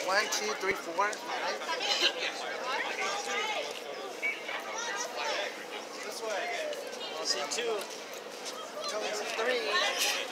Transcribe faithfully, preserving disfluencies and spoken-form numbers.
One, two, three, four, five. This way. I'll see two. Three.